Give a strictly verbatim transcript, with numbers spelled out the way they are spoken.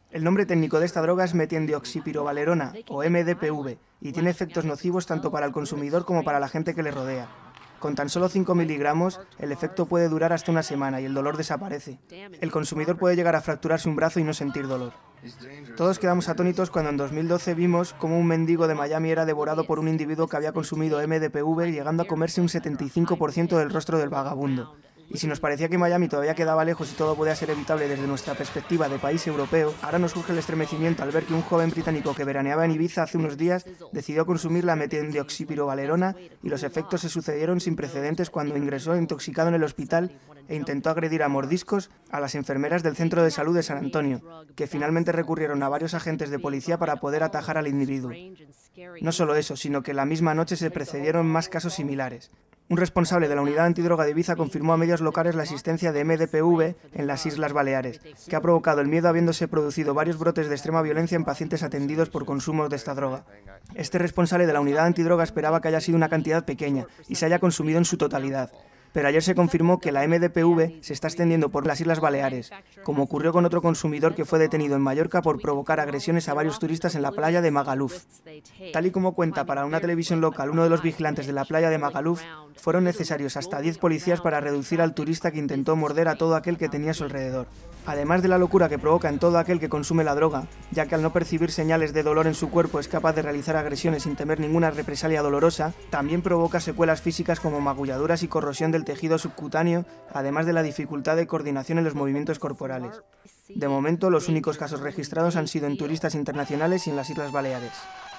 El nombre técnico de esta droga es metendioxipirovalerona, o M D P V, y tiene efectos nocivos tanto para el consumidor como para la gente que le rodea. Con tan solo cinco miligramos, el efecto puede durar hasta una semana y el dolor desaparece. El consumidor puede llegar a fracturarse un brazo y no sentir dolor. Todos quedamos atónitos cuando en dos mil doce vimos cómo un mendigo de Miami era devorado por un individuo que había consumido M D P V, llegando a comerse un setenta y cinco por ciento del rostro del vagabundo. Y si nos parecía que Miami todavía quedaba lejos y todo podía ser evitable desde nuestra perspectiva de país europeo, ahora nos surge el estremecimiento al ver que un joven británico que veraneaba en Ibiza hace unos días decidió consumir la metendioxipirovalerona y los efectos se sucedieron sin precedentes cuando ingresó intoxicado en el hospital e intentó agredir a mordiscos a las enfermeras del Centro de Salud de San Antonio, que finalmente recurrieron a varios agentes de policía para poder atajar al individuo. No solo eso, sino que la misma noche se precedieron más casos similares. Un responsable de la unidad antidroga de Ibiza confirmó a medios locales la existencia de M D P V en las Islas Baleares, que ha provocado el miedo habiéndose producido varios brotes de extrema violencia en pacientes atendidos por consumo de esta droga. Este responsable de la unidad antidroga esperaba que haya sido una cantidad pequeña y se haya consumido en su totalidad. Pero ayer se confirmó que la M D P V se está extendiendo por las Islas Baleares, como ocurrió con otro consumidor que fue detenido en Mallorca por provocar agresiones a varios turistas en la playa de Magaluf. Tal y como cuenta para una televisión local uno de los vigilantes de la playa de Magaluf, fueron necesarios hasta diez policías para reducir al turista que intentó morder a todo aquel que tenía a su alrededor. Además de la locura que provoca en todo aquel que consume la droga, ya que al no percibir señales de dolor en su cuerpo es capaz de realizar agresiones sin temer ninguna represalia dolorosa, también provoca secuelas físicas como magulladuras y corrosión del tejido subcutáneo, además de la dificultad de coordinación en los movimientos corporales. De momento, los únicos casos registrados han sido en turistas internacionales y en las Islas Baleares.